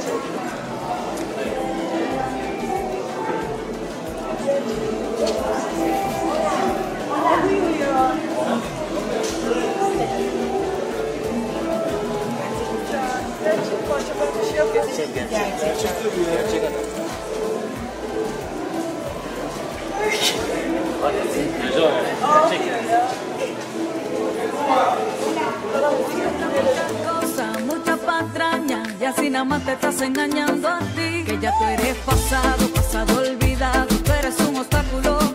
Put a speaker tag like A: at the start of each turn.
A: Muchas patrañas y así nada más te estás engañando a ti. Que ya tú eres pasado, pasado olvidado, tú eres un obstáculo.